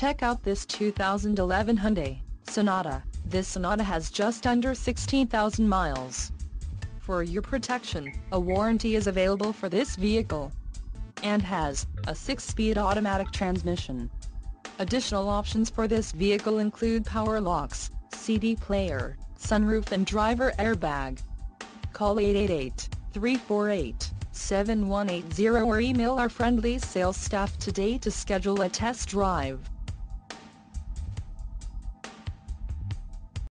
Check out this 2011 Hyundai Sonata. This Sonata has just under 16,000 miles. For your protection, a warranty is available for this vehicle and has a 6-speed automatic transmission. Additional options for this vehicle include power locks, CD player, sunroof and driver airbag. Call 888-348-7180 or email our friendly sales staff today to schedule a test drive.